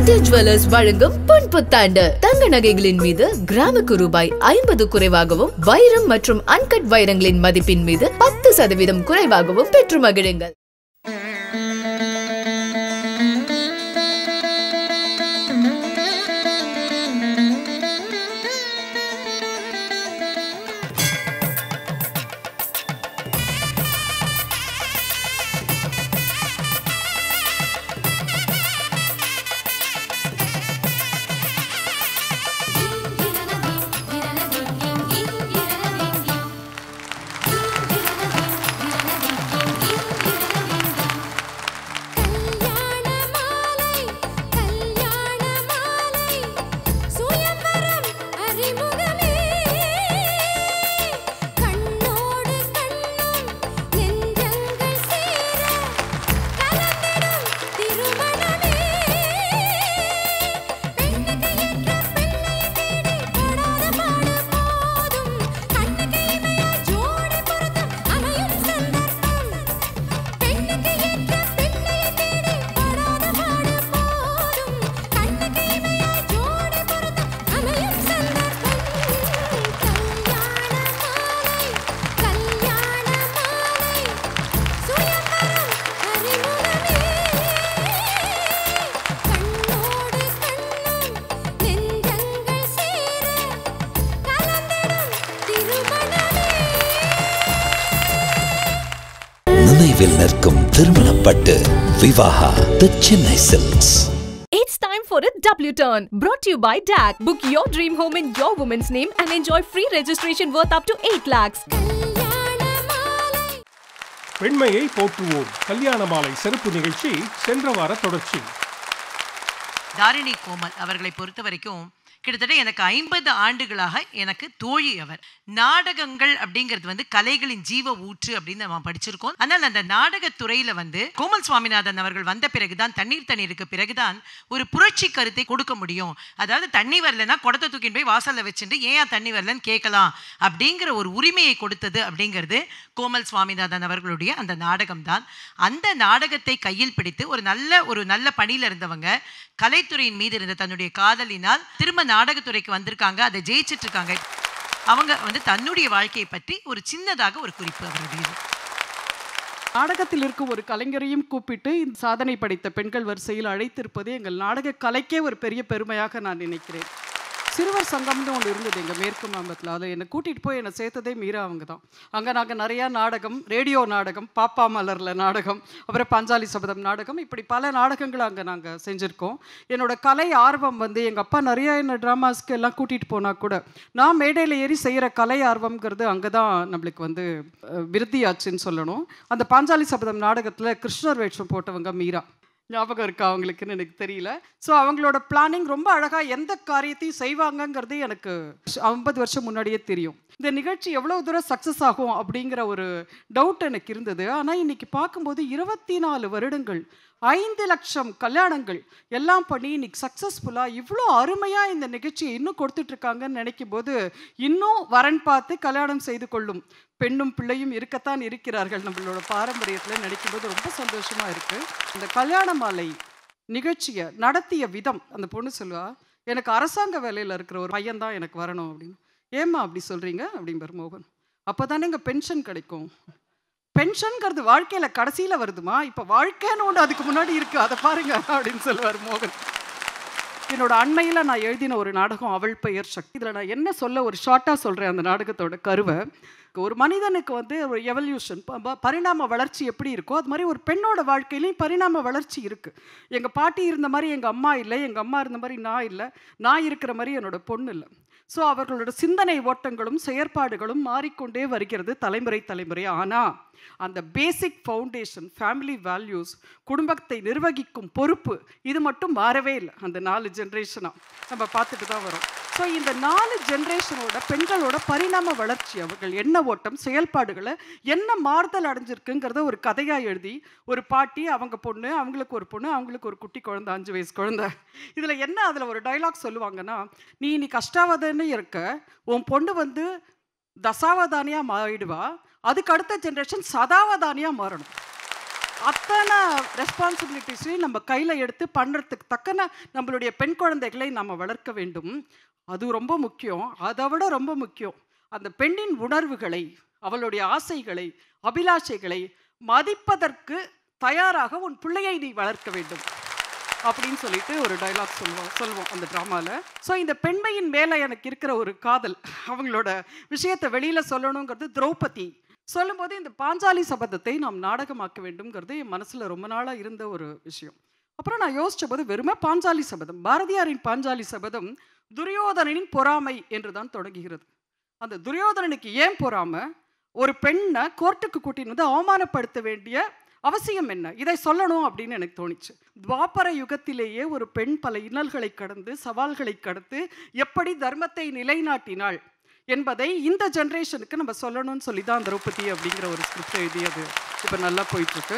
Sathya jewellers வழங்கும் பொன்புத்தாண்டு தங்க நகைகளின் மீது கிராமுக்கு ரூபாய் 50 குறைவாகவும், வைரம் மற்றும் அன்கட் வைரங்களின் மதிப்பின் மீது 10% குறைவாகவும் பெற்று மகிழுங்கள். திருமணப்பட்டு Vivaha the Chennai Silks. It's time for a W turn. Brought to you by DAC. Book your dream home in your woman's name and enjoy free registration worth up to 8 lakhs. பெண்மையை போற்றுவோம் கல்யாண மாலை சிறப்பு நிகழ்ச்சி சென்ற வார தொடர்ச்சி. தாரிணி கோமல் அவர்களை பொறுத்த வரைக்கும் கிட்டத்தட்ட எனக்கு 50 ஆண்டுகளாக எனக்கு தோழி அவர். நாடகங்கள் அப்படிங்கிறது கலைகளின் ஜீவ ஊற்று அப்படின்னு நம்ம படிச்சிருக்கோம். ஆனால் அந்த நாடகத்துறையில கோமல் சுவாமிநாதன் அவர்கள் வந்த பிறகுதான், தண்ணீருக்கு பிறகுதான் ஒரு புரட்சி கருத்தை கொடுக்க முடியும். அதாவது தண்ணி வரலன்னா குடத்தை தூக்கின்னு போய் வாசல்ல வச்சுட்டு ஏன் தண்ணி வரலன்னு கேட்கலாம் அப்படிங்கிற ஒரு உரிமையை கொடுத்தது அப்படிங்கிறது கோமல் சுவாமிநாதன் அவர்களுடைய அந்த நாடகம் தான். அந்த நாடகத்தை கையில் பிடித்து ஒரு நல்ல பணியில இருந்தவங்க கலைத்துறையின் மீது இருந்த தன்னுடைய காதலினால் திரும்ப நாடகத்துறைக்கு வந்திருக்காங்க. அதை ஜெயிச்சிட்டு இருக்காங்க. அவங்க தன்னுடைய வாழ்க்கையை பற்றி ஒரு சின்னதாக ஒரு குறிப்பு அவருடைய. நாடகத்தில் இருக்கும் ஒரு கலைஞரையும் கூப்பிட்டு இந்த சாதனை படைத்த பெண்கள் வரிசையில் அழைத்திருப்பது எங்கள் நாடக கலைக்கே ஒரு பெரிய பெருமையாக நான் நினைக்கிறேன். சிறுவர் சங்கம்னு ஒன்று இருந்தது எங்கள் மேற்கு மாம்பலத்தில். அதை என்னை கூட்டிகிட்டு போய் என்னை சேர்த்ததே மீரா அவங்க தான். அங்கே நாங்கள் நிறையா நாடகம், ரேடியோ நாடகம், பாப்பா மலரில் நாடகம், அப்புறம் பாஞ்சாலி சபதம் நாடகம், இப்படி பல நாடகங்கள் அங்கே நாங்கள் செஞ்சுருக்கோம். என்னோடய கலை ஆர்வம் எங்கள் அப்பா நிறையா என்ன ட்ராமாஸ்க்கு எல்லாம் கூட்டிகிட்டு போனால் கூட நான் மேடையில் ஏறி செய்கிற கலை ஆர்வம்ங்கிறது அங்கே தான் நம்மளுக்கு விருத்தியாச்சுன்னு சொல்லணும். அந்த பாஞ்சாலி சபதம் நாடகத்தில் கிருஷ்ணர் வேஷம் போட்டவங்க மீரா. ஞாபகம் இருக்கா அவங்களுக்குன்னு எனக்கு தெரியல. ஸோ அவங்களோட பிளானிங் ரொம்ப அழகாக எந்த காரியத்தையும் செய்வாங்கங்கிறது எனக்கு 50 வருஷம் முன்னாடியே தெரியும். இந்த நிகழ்ச்சி எவ்வளோ தூரம் சக்ஸஸ் ஆகும் அப்படிங்கிற ஒரு டவுட் எனக்கு இருந்தது. ஆனால் இன்றைக்கி பார்க்கும்போது 24 வருடங்கள் 5 லட்சம் கல்யாணங்கள் எல்லாம் பண்ணி இன்னைக்கு சக்ஸஸ்ஃபுல்லாக இவ்வளோ அருமையாக இந்த நிகழ்ச்சியை இன்னும் கொடுத்துட்ருக்காங்கன்னு நினைக்கும் போது இன்னும் வரன் பார்த்து கல்யாணம் செய்து கொள்ளும் பெண்ணும் பிள்ளையும் இருக்கத்தான் இருக்கிறார்கள் நம்மளோட பாரம்பரியத்தில் நினைக்கும் போது ரொம்ப சந்தோஷமாக இருக்குது. இந்த கல்யாண மாலை நிகழ்ச்சியை நடத்திய விதம், அந்த பொண்ணு சொல்லுவா, எனக்கு அரசாங்க வேலையில் இருக்கிற ஒரு பையன் தான் எனக்கு வரணும் அப்படின்னு. ஏம்மா அப்படி சொல்கிறீங்க அப்படிம்பார் மோகன். அப்போ தானே இங்கே பென்ஷன் கிடைக்கும். பென்ஷன்கிறது வாழ்க்கையில் கடைசியில் வருதுமா, இப்போ வாழ்க்கைன்னு ஒன்று அதுக்கு முன்னாடி இருக்குது, அதை பாருங்க அப்படின்னு சொல்லுவார் மோகன். என்னோட அண்மையில் நான் எழுதின ஒரு நாடகம் அவள் பெயர் சக்தி. இதில் நான் என்ன சொல்ல ஒரு ஷார்ட்டாக சொல்கிறேன் அந்த நாடகத்தோட கருவை. ஒரு மனிதனுக்கு ஒரு எவல்யூஷன், பரிணாம வளர்ச்சி எப்படி இருக்கோ அது மாதிரி ஒரு பெண்ணோட வாழ்க்கையிலையும் பரிணாம வளர்ச்சி இருக்குது. எங்கள் பாட்டி இருந்த மாதிரி எங்கள் அம்மா இல்லை, எங்கள் அம்மா இருந்த மாதிரி நான் இல்லை, நான் இருக்கிற மாதிரி என்னோடய பொண்ணு இல்லை. ஸோ அவர்களோட சிந்தனை ஓட்டங்களும் செயற்பாடுகளும் மாறிக்கொண்டே வருகிறது தலைமுறை. ஆனால் அந்த பேசிக் ஃபவுண்டேஷன், ஃபேமிலி வேல்யூஸ், குடும்பத்தை நிர்வகிக்கும் பொறுப்பு, இது மட்டும் மாறவே இல்லை. அந்த 4 ஜென்ரேஷனாக நம்ம பார்த்துட்டு தான் வரோம். ஸோ இந்த 4 ஜென்ரேஷனோட பெண்களோட பரிணாம வளர்ச்சி, அவர்கள் என்ன ஓட்டம், செயல்பாடுகளை என்ன மாறுதல் அடைஞ்சிருக்குங்கிறத ஒரு கதையாக எழுதி, ஒரு பாட்டி, அவங்க பொண்ணு, அவங்களுக்கு ஒரு பொண்ணு, அவங்களுக்கு ஒரு குட்டி குழந்தை, 5 வயசு குழந்தை. இதில் என்ன, அதில் ஒரு டைலாக் சொல்லுவாங்கன்னா, நீ இன்னைக்கு கஷ்டாவதன்னு இருக்க, உன் பொண்ணு தசாவதானியாக மாறிடுவா, அதுக்கு அடுத்த ஜென்ரேஷன் சதாவதானியாக மாறணும். அத்தனை ரெஸ்பான்சிபிலிட்டிஸையும் நம்ம கையில் எடுத்து பண்ணுறதுக்கு தக்கன நம்மளுடைய பெண் குழந்தைகளை நம்ம வளர்க்க வேண்டும். அது ரொம்ப முக்கியம். அதை விட ரொம்ப முக்கியம், அந்த பெண்ணின் உணர்வுகளை, அவளுடைய ஆசைகளை, அபிலாஷைகளை மதிப்பதற்கு தயாராக உன் பிள்ளையை நீ வளர்க்க வேண்டும் அப்படின்னு சொல்லிட்டு ஒரு டைலாக் சொல்லுவோம் அந்த ட்ராமாவில். ஸோ இந்த பெண்மையின் மேலே எனக்கு இருக்கிற ஒரு காதல், அவங்களோட விஷயத்தை வெளியில் சொல்லணுங்கிறது திரௌபதி சொல்லும்போது இந்த பாஞ்சாலி சபதத்தை நாம் நாடகமாக்க வேண்டும்ங்கிறது என் மனசில் ரொம்ப நாளாக இருந்த ஒரு விஷயம். அப்புறம் நான் யோசித்த போது வெறுமே பாஞ்சாலி சபதம், பாரதியாரின் பாஞ்சாலி சபதம் துரியோதனனின் பொறாமை என்று தான் தொடங்குகிறது. அந்த துரியோதனனுக்கு ஏன் பொறாமை? ஒரு பெண்ணை கோர்ட்டுக்கு கூட்டின்னு வந்து அவமானப்படுத்த வேண்டிய அவசியம் என்ன? இதை சொல்லணும் அப்படின்னு எனக்கு தோணிச்சு. துவாபர யுகத்திலேயே ஒரு பெண் பல இன்னல்களை கடந்து, சவால்களை கடந்து எப்படி தர்மத்தை நிலைநாட்டினாள் என்பதை இந்த ஜென்ரேஷனுக்கு நம்ம சொல்லணும்னு சொல்லி தான் திரௌபதி அப்படிங்கிற ஒரு ஸ்கிரிப்ட் எழுதி அது இப்போ நல்லா போயிட்டுருக்கு.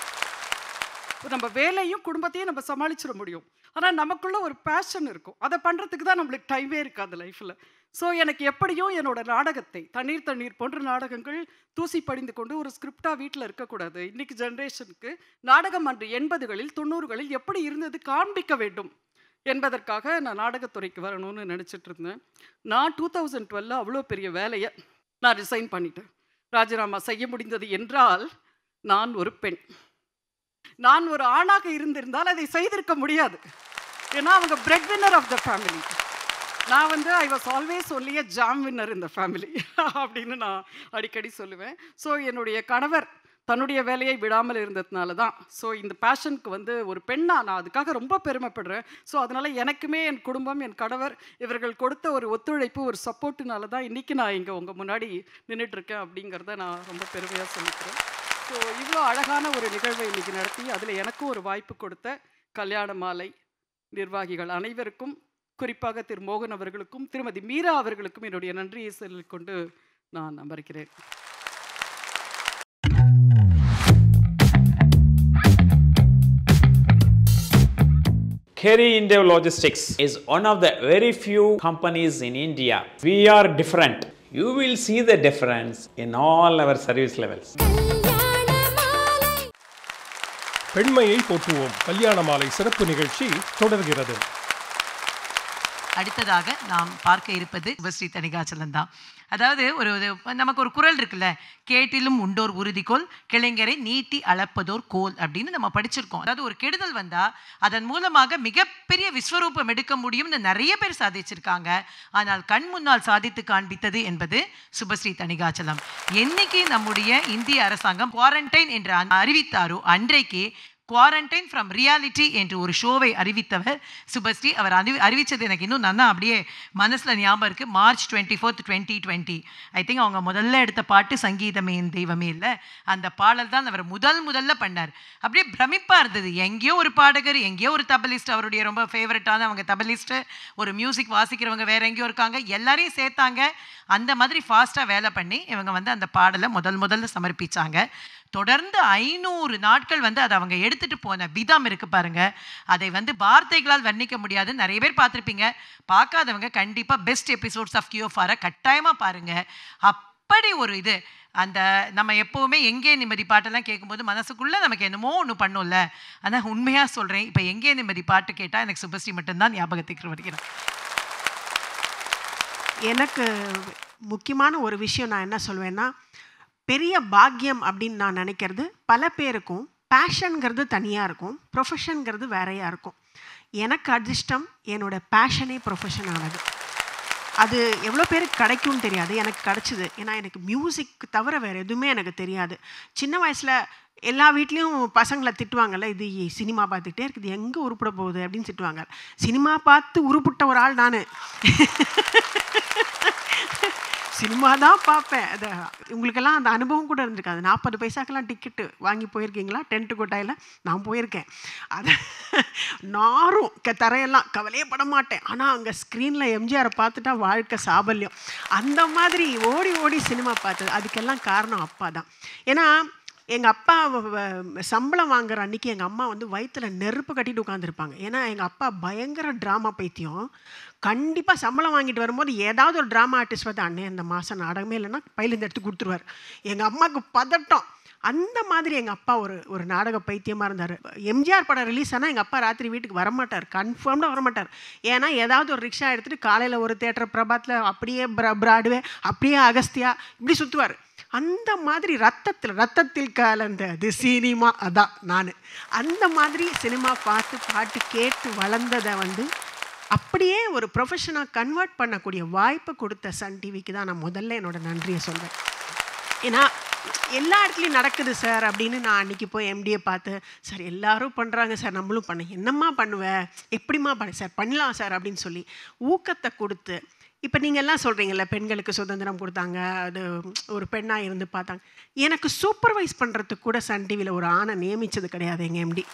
நம்ம வேலையும் குடும்பத்தையும் நம்ம சமாளிச்சிட முடியும். ஆனால் நமக்குள்ள ஒரு பேஷன் இருக்கும், அதை பண்ணுறதுக்கு தான் நம்மளுக்கு டைமே இருக்காது லைஃப்பில். ஸோ எனக்கு எப்படியும் என்னோட நாடகத்தை, தண்ணீர் போன்ற நாடகங்கள் தூசி படிந்து கொண்டு ஒரு ஸ்கிரிப்டாக வீட்டில் இருக்கக்கூடாது. இன்றைக்கி ஜென்ரேஷனுக்கு நாடகம் அன்று 80களில் 90களில் எப்படி இருந்தது காண்பிக்க வேண்டும் என்பதற்காக நான் நாடகத்துறைக்கு வரணும்னு நினச்சிட்டு இருந்தேன். நான் 2012 அவ்வளோ பெரிய வேலையை நான் ரிசைன் பண்ணிட்டேன். ராஜினாமா செய்ய முடிந்தது என்றால் நான் ஒரு பெண். நான் ஒரு ஆணாக இருந்திருந்தால் அதை செய்திருக்க முடியாது. ஏன்னா அவங்க bread winner of the family. நான் வந்து I was always only a jam winner in the family அப்படின்னு நான் அடிக்கடி சொல்லுவேன். ஸோ என்னுடைய கணவர் தன்னுடைய வேலையை விடாமல் இருந்ததுனால தான். ஸோ இந்த பேஷனுக்கு வந்து ஒரு பெண்ணாக நான் அதுக்காக ரொம்ப பெருமைப்படுறேன். ஸோ அதனால் எனக்குமே என் குடும்பம், என் கணவர் இவர்கள் கொடுத்த ஒரு ஒத்துழைப்பு, ஒரு சப்போர்ட்டுனால தான் இன்றைக்கி நான் இங்கே உங்கள் முன்னாடி நின்றுட்டுருக்கேன் அப்படிங்கிறத நான் ரொம்ப பெருமையாக சொல்லிக்கிறேன். ஸோ இவ்வளோ அழகான ஒரு நிகழ்வை இன்றைக்கி நடத்தி அதில் எனக்கும் ஒரு வாய்ப்பு கொடுத்த கல்யாண மாலை நிர்வாகிகள் அனைவருக்கும், குறிப்பாக திரு மோகன் அவர்களுக்கும் திருமதி மீரா அவர்களுக்கும் என்னுடைய நன்றியை சொல்லிக் கொண்டு நான் அமர்கிறேன். Kerry Indo Logistics is one of the very few companies in India. We are different. You will see the difference in all our service levels. பெண்மையை போற்றுவோம் கல்யாண மாலை சிறப்பு நிகழ்ச்சி தொடர்கிறது. அடுத்ததாக நாம் பார்க்க இருப்பது சுபஸ்ரீ தணிகாச்சலம் தான். அதாவது நமக்கு ஒரு குறள் இருக்குல்ல, கேட்டிலும் உண்டோர் உறுதிக்கோள், கிளைஞரை நீட்டி அளப்பதோர் கோல் அப்படின்னு நம்ம படிச்சிருக்கோம். அதாவது ஒரு கெடுதல் வந்தா அதன் மூலமாக மிகப்பெரிய விஸ்வரூபம் எடுக்க முடியும்னு நிறைய பேர் சாதிச்சிருக்காங்க. ஆனால் கண் முன்னால் சாதித்து காண்பித்தது என்பது சுபஸ்ரீ தணிகாச்சலம். என்னைக்கு நம்முடைய இந்திய அரசாங்கம் குவாரண்டைன் என்று அறிவித்தாரோ அன்றைக்கு குவாரண்டைன் ஃப்ரம் ரியாலிட்டி என்று ஒரு ஷோவை அறிவித்தவர் சுபஸ்ரீ. அவர் அறிவித்தது எனக்கு இன்னும் நல்லா அப்படியே மனசில் ஞாபகம் இருக்குது. March 24, 2020. ஐ திங்க் அவங்க முதல்ல எடுத்த பாட்டு சங்கீதமே என் தெய்வமே இல்லை, அந்த பாடல் தான் அவர் முதல்ல பண்ணார். அப்படியே பிரமிப்பாக இருந்தது. எங்கேயோ ஒரு பாடகர், எங்கேயோ ஒரு தபலிஸ்ட், அவருடைய ரொம்ப ஃபேவரட்டான அவங்க தபலிஸ்ட்டு, ஒரு மியூசிக் வாசிக்கிறவங்க வேற எங்கேயோ இருக்காங்க, எல்லாரையும் சேர்த்தாங்க. அந்த மாதிரி ஃபாஸ்ட்டாக வேலை பண்ணி இவங்க வந்து அந்த பாடலை முதல்ல சமர்ப்பித்தாங்க. தொடர்ந்து 500 நாட்கள் வந்து அதை அவங்க எடுத்துகிட்டு போன விதம் இருக்குது பாருங்கள், அதை வந்து வார்த்தைகளால் வர்ணிக்க முடியாது. நிறைய பேர் பார்த்துருப்பீங்க, பார்க்காதவங்க கண்டிப்பாக பெஸ்ட் எபிசோட்ஸ் ஆஃப் QFR கட்டாயமாக பாருங்கள். அப்படி ஒரு இது, அந்த நம்ம எப்போவுமே எங்கே நிம்மதி பாட்டெல்லாம் கேட்கும்போது மனசுக்குள்ளே நமக்கு என்னமோ ஒன்று பண்ணும்ல. ஆனால் உண்மையாக சொல்கிறேன், இப்போ எங்கே நிம்மதி பாட்டு கேட்டால் எனக்கு சுபஸ்ரீ மட்டும்தான் ஞாபகத்துக்கு வருகிறேன். எனக்கு முக்கியமான ஒரு விஷயம் நான் என்ன சொல்வேன்னா, பெரிய பாக்கியம் அப்படின்னு நான் நினைக்கிறது, பல பேருக்கும் பேஷனுங்கிறது தனியாக இருக்கும், ப்ரொஃபஷனுங்கிறது வேறையாக இருக்கும். எனக்கு அதிர்ஷ்டம் என்னோட பேஷனே ப்ரொஃபஷன் ஆனது. அது எவ்வளோ பேருக்கு கிடைக்கும்னு தெரியாது, எனக்கு கிடச்சிது. ஏன்னா எனக்கு மியூசிக் தவிர வேறு எதுவுமே எனக்கு தெரியாது. சின்ன வயசில் எல்லா வீட்லேயும் பசங்களை திட்டுவாங்கல்ல, இது சினிமா பார்த்துக்கிட்டே இருக்குது, எங்கே உருப்பிட போகுது அப்படின்னு திட்டுவாங்க. சினிமா பார்த்து உருப்பிட்ட ஒரு ஆள் நான். சினிமா தான் பார்ப்பேன். அது உங்களுக்கெல்லாம் அந்த அனுபவம் கூட இருந்திருக்காது. 40 பைசாக்கெல்லாம் டிக்கெட்டு வாங்கி போயிருக்கீங்களா? டென்ட்டு கொட்டாயில் நான் போயிருக்கேன். அதை நாரும் தரையெல்லாம் கவலையே பட மாட்டேன். ஆனால் அங்கே ஸ்க்ரீனில் எம்ஜிஆரை பார்த்துட்டா வாழ்க்கை சாபல்யம். அந்த மாதிரி ஓடி சினிமா பார்த்தது. அதுக்கெல்லாம் காரணம் அப்பா தான். ஏன்னா எங்கள் அப்பா சம்பளம் வாங்குற அன்றைக்கி எங்கள் அம்மா வந்து வயிற்றில் நெருப்பு கட்டிட்டு உட்காந்துருப்பாங்க. ஏன்னா எங்கள் அப்பா பயங்கர ட்ராமா பைத்தியம். கண்டிப்பாக சம்பளம் வாங்கிட்டு வரும்போது ஏதாவது ஒரு ட்ராமா ஆர்டிஸ்ட் வந்து, அண்ணே இந்த மாதம் நாடகமே இல்லைன்னா பையிலேருந்து எடுத்து கொடுத்துருவார். எங்கள் அம்மாவுக்கு பதட்டம். அந்த மாதிரி எங்கள் அப்பா ஒரு நாடக பைத்தியமாக இருந்தார். எம்ஜிஆர் படம் ரிலீஸ் ஆனால் எங்கள் அப்பா ராத்திரி வீட்டுக்கு வரமாட்டார், கன்ஃபார்ம்டாக வரமாட்டார். ஏன்னா ஏதாவது ஒரு ரிக்ஷா எடுத்துகிட்டு காலையில் ஒரு தேட்டர் பிரபாத்தில், அப்படியே பிராட்வே, அப்படியே அகஸ்தியா, இப்படி சுற்றுவார். அந்த மாதிரி ரத்தத்தில் கலந்தது சினிமா. அதான் நான் அந்த மாதிரி சினிமா பார்த்து பாட்டு கேட்டு வளர்ந்ததை அப்படியே ஒரு ப்ரொஃபஷனாக கன்வெர்ட் பண்ணக்கூடிய வாய்ப்பை கொடுத்த சன் டிவிக்கு தான் நான் முதல்ல என்னோட நன்றியை சொல்வேன். ஏன்னா எல்லா இடத்துலையும் நடக்குது சார் அப்படின்னு நான் அன்றைக்கி போய் எம்டியை பார்த்து, சார் எல்லாரும் பண்ணுறாங்க சார், நம்மளும் பண்ண, என்னம்மா பண்ணுவேன், எப்படிம்மா பண்ண சார், பண்ணலாம் சார் அப்படின்னு சொல்லி ஊக்கத்தை கொடுத்து, இப்போ நீங்கள் எல்லாம் சொல்கிறீங்கல்ல பெண்களுக்கு சுதந்திரம் கொடுத்தாங்க, அது ஒரு பெண்ணாக இருந்து பார்த்தாங்க. எனக்கு சூப்பர்வைஸ் பண்ணுறதுக்கு கூட சன் டிவியில் ஒரு ஆணை நியமித்தது கிடையாது எங்கள் எம்டி.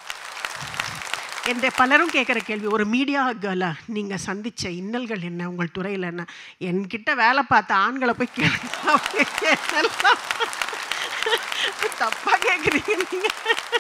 என்ற பலரும் கேட்குற கேள்வி, ஒரு மீடியா கேர்லா நீங்கள் சந்தித்த இன்னல்கள் என்ன, உங்கள் துறையில் என்ன? என்கிட்ட வேலை பார்த்த ஆண்களை போய் கேட்கலாம், தப்பாக கேட்குறீங்க நீங்கள்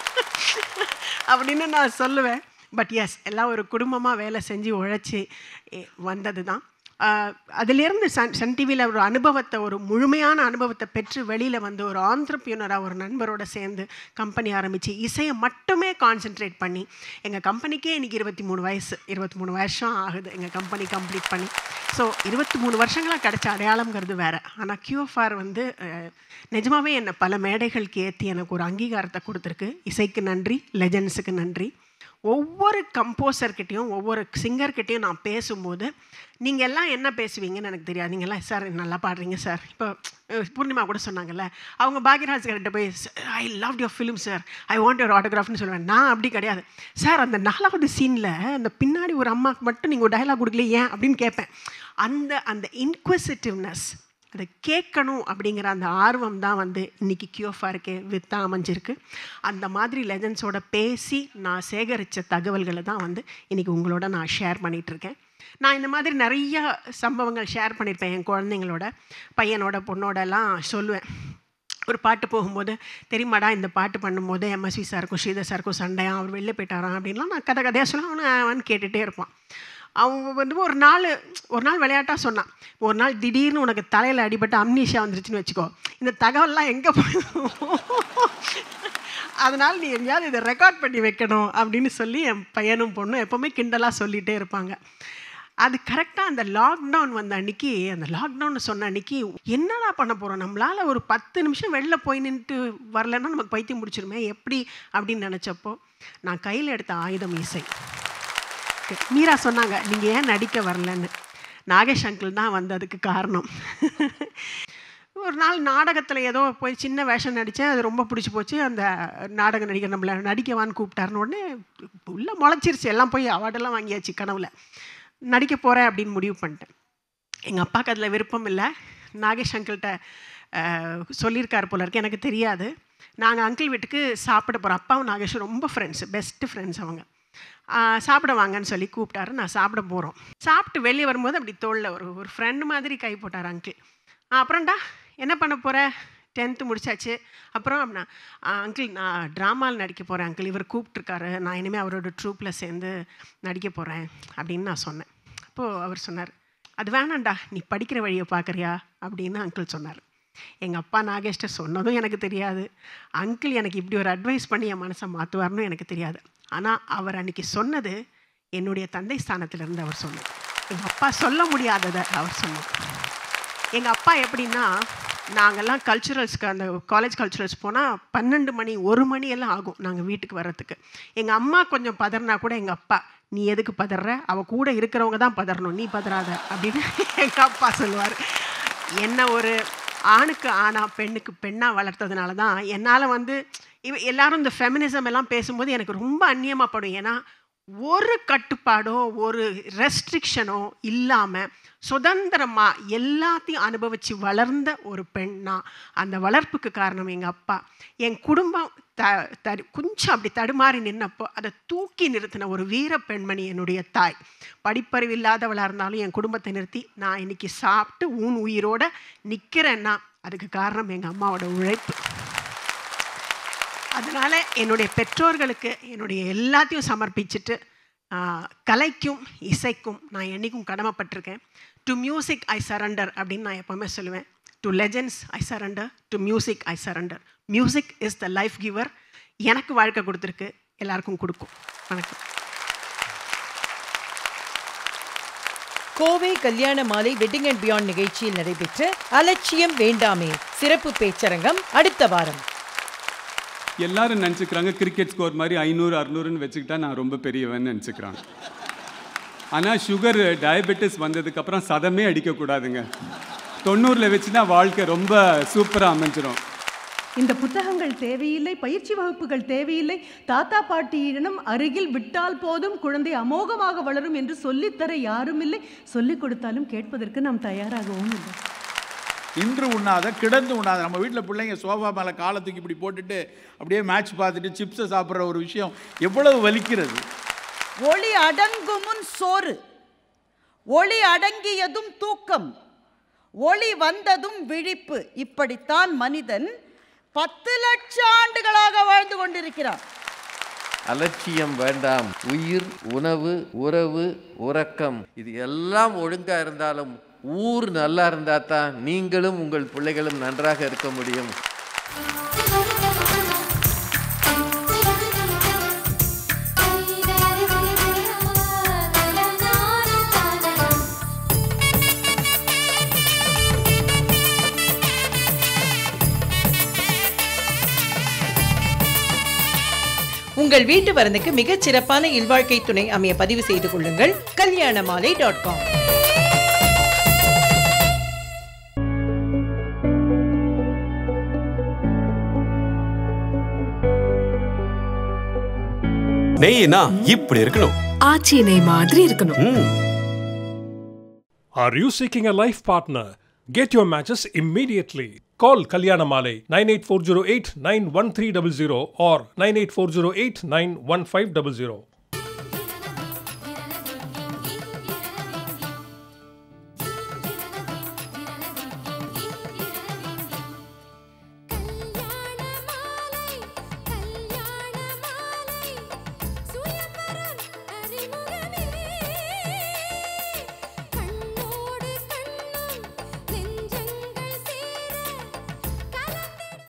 அப்படின்னு நான் சொல்லுவேன். பட் எஸ், எல்லாம் ஒரு குடும்பமாக வேலை செஞ்சு உழைச்சி வந்தது தான். அதிலேருந்து சன் டிவியில் ஒரு அனுபவத்தை, ஒரு முழுமையான அனுபவத்தை பெற்று வெளியில் ஒரு ஆண்டர்ப்ரூனராக ஒரு நண்பரோட சேர்ந்து கம்பெனி ஆரம்பித்து இசையை மட்டுமே கான்சென்ட்ரேட் பண்ணி, எங்கள் கம்பெனிக்கே இன்றைக்கி 23 வருஷம் ஆகுது எங்கள் கம்பெனி கம்ப்ளீட் பண்ணி. ஸோ 23 வருஷங்களாக கிடச்ச அடையாளங்கிறது வேறு. ஆனால் QFR நிஜமாகவே என்னை பல மேடைகளுக்கு ஏற்றி எனக்கு ஒரு அங்கீகாரத்தை கொடுத்துருக்கு. இசைக்கு நன்றி, லெஜண்ட்ஸுக்கு நன்றி. ஒவ்வொரு கம்போசர்கிட்டையும் ஒவ்வொரு சிங்கர்கிட்டையும் நான் பேசும்போது, நீங்கள் எல்லாம் என்ன பேசுவீங்கன்னு எனக்கு தெரியாது. நீங்கள் எல்லாம் சார் நல்லா பாடுறீங்க சார். இப்போ பூர்ணிமா கூட சொன்னாங்கல்ல, அவங்க பாக்யராஜ் கிட்ட போய் I love your film sir, I want your ஆட்டோகிராஃப்னு சொல்லுவேன். நான் அப்படி கிடையாது சார், அந்த 4வது சீனில் அந்த பின்னாடி ஒரு அம்மாவுக்கு மட்டும் நீங்கள் ஒரு டயலாக் கொடுக்கல ஏன் அப்படின்னு கேட்பேன். அந்த இன்க்விசிட்டிவ்னஸ், அதை கேட்கணும் அப்படிங்கிற அந்த ஆர்வம் தான் இன்றைக்கி QFRக்கு வித்தாக அமைஞ்சிருக்கு. அந்த மாதிரி லெஜண்ட்ஸோட பேசி நான் சேகரித்த தகவல்களை தான் இன்றைக்கி உங்களோட நான் ஷேர் பண்ணிகிட்ருக்கேன். நான் இந்த மாதிரி நிறையா சம்பவங்கள் ஷேர் பண்ணியிருப்பேன். என் குழந்தைங்களோட, பையனோட, பொண்ணோடலாம் சொல்லுவேன். ஒரு பாட்டு போகும்போது, தெரியுமாடா இந்த பாட்டு பண்ணும்போது MSV சாருக்கும் ஸ்ரீதர் சாருக்கும் சண்டையாக, அவர் வெளில போயிட்டாரான் அப்படின்லாம் நான் கதையாக சொல்ல அவன் கேட்டுகிட்டே இருப்பான். அவங்க ஒரு நாள் விளையாட்டாக சொன்னான், ஒரு நாள் திடீர்னு உனக்கு தலையில் அடிபட்டு அம்னீஷியா வந்துருச்சுன்னு வச்சுக்கோ, இந்த தகவல்லாம் எங்கே போயிடும், அதனால் நீ எங்கேயாவது இதை ரெக்கார்ட் பண்ணி வைக்கணும் அப்படின்னு சொல்லி என் பையனும் பொண்ணும் எப்போவுமே கிண்டலாக சொல்லிகிட்டே இருப்பாங்க. அது கரெக்டாக அந்த லாக்டவுன் அன்றைக்கி, அந்த லாக்டவுன் சொன்ன அன்றைக்கி என்னடா பண்ண போகிறோம், நம்மளால் ஒரு 10 நிமிஷம் வெளில போய் நின்றுட்டு வரலன்னா நமக்கு பைத்தியம் முடிச்சிருமே எப்படி அப்படின்னு நினச்சப்போ, நான் கையில் எடுத்த ஆயுதம் இசை. மீரா சொன்னாங்க நீங்கள் ஏன் நடிக்க வரலன்னு. நாகேஷ் அங்கிள் தான் அதுக்கு காரணம். ஒரு நாள் நாடகத்தில் ஏதோ போய் சின்ன வேஷம் நடித்தேன், அது ரொம்ப பிடிச்சி போச்சு. அந்த நாடக நடிகர் நம்மளை நடிக்கவான்னு கூப்பிட்டாருன்னு உடனே உள்ளே முளைச்சிருச்சு, எல்லாம் போய் அவார்டெல்லாம் வாங்கியாச்சு. கனவில் நடிக்க போகிறேன் அப்படின்னு முடிவு பண்ணிட்டேன். எங்கள் அப்பாவுக்கு அதில் விருப்பம் இல்லை. நாகேஷ் அங்கிள்கிட்ட சொல்லியிருக்கார் போல இருக்கு, எனக்கு தெரியாது. நாங்கள் அங்கிள் வீட்டுக்கு சாப்பிட போகிறோம். அப்பாவும் நாகேஷும் ரொம்ப ஃப்ரெண்ட்ஸு, பெஸ்ட்டு ஃப்ரெண்ட்ஸ் அவங்க. சாப்பிட வாங்கன்னு சொல்லி கூப்பிட்டாரு. நான் சாப்பிட போகிறோம். சாப்பிட்டு வெளியே வரும்போது அப்படி தோளில் ஒரு ஃப்ரெண்டு மாதிரி கை போட்டார் அங்கிள். அப்புறம்டா என்ன பண்ண போகிற, 10th முடிச்சாச்சு, அப்புறம் அப்படின்னா அங்கிள் நான் ட்ராமாவில் நடிக்க போகிறேன் அங்கிள், இவர் கூப்பிட்ருக்காரு, நான் இனிமேல் அவரோட ட்ரூப்பில் சேர்ந்து நடிக்க போகிறேன் அப்படின்னு நான் சொன்னேன். அப்போது அவர் சொன்னார், அது வேணாண்டா, நீ படிக்கிற வழியை பார்க்குறியா அப்படின்னு அங்கிள் சொன்னார். எங்கள் அப்பா நாகேஷ்ட சொன்னதும் எனக்கு தெரியாது, அங்கிள் எனக்கு இப்படி ஒரு அட்வைஸ் பண்ணி என் மனசை மாற்றுவார்னு எனக்கு தெரியாது. ஆனால் அவர் அன்றைக்கி சொன்னது என்னுடைய தந்தை ஸ்தானத்திலேருந்து அவர் சொன்னார். எங்கள் அப்பா சொல்ல முடியாததை அவர் சொன்னார். எங்கள் அப்பா எப்படின்னா, நாங்கள்லாம் கல்ச்சுரல்ஸ்க்கு, அந்த காலேஜ் கல்ச்சுரல்ஸ் போனால் 12 மணி 1 மணி எல்லாம் ஆகும் நாங்கள் வீட்டுக்கு வர்றதுக்கு. எங்கள் அம்மா கொஞ்சம் பதறினா கூட எங்கள் அப்பா, நீ எதுக்கு பதற, அவள் கூட இருக்கிறவங்க தான் பதறணும், நீ பதறாத அப்படின்னு எங்கள் அப்பா சொல்லுவார். என்ன ஒரு ஆணுக்கு ஆணா பெண்ணுக்கு பெண்ணாக வளர்த்ததுனால தான் என்னால் எல்லாரும் இந்த ஃபெமினிசம் எல்லாம் பேசும்போது எனக்கு ரொம்ப அந்நியமாக படும். ஏன்னா ஒரு கட்டுப்பாடோ ஒரு ரெஸ்ட்ரிக்ஷனோ இல்லாமல் சுதந்திரமாக எல்லாத்தையும் அனுபவித்து வளர்ந்த ஒரு பெண்ணா. அந்த வளர்ப்புக்கு காரணம் எங்கள் அப்பா. என் குடும்பம் கொஞ்சம் அப்படி தடுமாறி நின்னப்போ அதை தூக்கி நிறுத்தின ஒரு வீர பெண்மணி என்னுடைய தாய். படிப்பறிவு இல்லாதவளாக இருந்தாலும் என் குடும்பத்தை நிறுத்தி நான் இன்னைக்கு சாப்பிட்டு உயிரோட நிற்கிறேன்னா அதுக்கு காரணம் எங்கள் அம்மாவோட உழைப்பு. அதனால் என்னுடைய பெற்றோர்களுக்கு என்னுடைய எல்லாத்தையும் சமர்ப்பிச்சுட்டு கலைக்கும் இசைக்கும் நான் என்றைக்கும் கடமைப்பட்டிருக்கேன். டு மியூசிக் ஐ சரண்டர் அப்படின்னு நான் எப்போவுமே சொல்லுவேன். To legends I surrender, to music I surrender. Music is the life giver. எனக்கு வாழ்க்கை கொடுத்துருக்கு, எல்லாருக்கும் கொடுக்கும். வணக்கம். கோவை கல்யாண மாலை வெட்டிங் அண்ட் பியாண்ட் நிகழ்ச்சியில் நடைபெற்ற அலட்சியம் வேண்டாமே சிறப்பு பேச்சரங்கம் அடுத்த வாரம். எல்லாரும் நினச்சிக்கிறாங்க கிரிக்கெட் ஸ்கோர் மாதிரி 500 600ன்னு வச்சுக்கிட்டா நான் ரொம்ப பெரியவன் நினச்சிக்கிறாங்க. ஆனால் சுகர் டயபெட்டிஸ் வந்ததுக்கப்புறம் சதமே அடிக்கக்கூடாதுங்க. 90ல் வச்சுன்னா வாழ்க்கை ரொம்ப சூப்பராக அமைஞ்சிடும். இந்த புத்தகங்கள் தேவையில்லை, பயிற்சி வகுப்புகள் தேவையில்லை, தாத்தா பாட்டியிடம் அருகில் விட்டால் போதும் குழந்தை அமோகமாக வளரும் என்று சொல்லித்தர யாரும் இல்லை. சொல்லிக் கொடுத்தாலும் கேட்பதற்கு நாம் தயாராகவும் இல்லை. இன்று உண்ணாத கிடந்து உண்ணாத. நம்ம வீட்டில் பிள்ளைங்க சோஃபா மேலே காலை தூக்கி இப்படி போட்டுட்டு அப்படியே மேட்ச் பார்த்துட்டு சிப்ஸை சாப்பிட்ற ஒரு விஷயம் எவ்வளவு வலிக்கிறது. ஒளி அடங்கும் முன் சோறு, ஒளி அடங்கியதும் தூக்கம், ஒளி வந்ததும் விழிப்பு. இப்படித்தான் மனிதன் 10 லட்சம் ஆண்டுகளாக வாழ்ந்து கொண்டிருக்கிறான். அலட்சியம் வேண்டாம். உயிர், உணவு, உறவு, உறக்கம் இது எல்லாம் ஒழுங்கா இருந்தாலும் ஊர் நல்லா இருந்தா தான் நீங்களும் உங்கள் பிள்ளைகளும் நன்றாக இருக்க முடியும். உங்கள் வீட்டு வரனுக்கு மிகச் சிறப்பான இல்வாழ்க்கை துணை அமைய பதிவு செய்து கொள்ளுங்கள் kalyanamaalai.com. நெய்னா இப்படி இருக்கணும், ஆச்சி நெய் மாதிரி இருக்கணும். Are you seeking a life partner? Get your matches immediately. Call Kalyana Malai 98408 91300 or 98408 91500.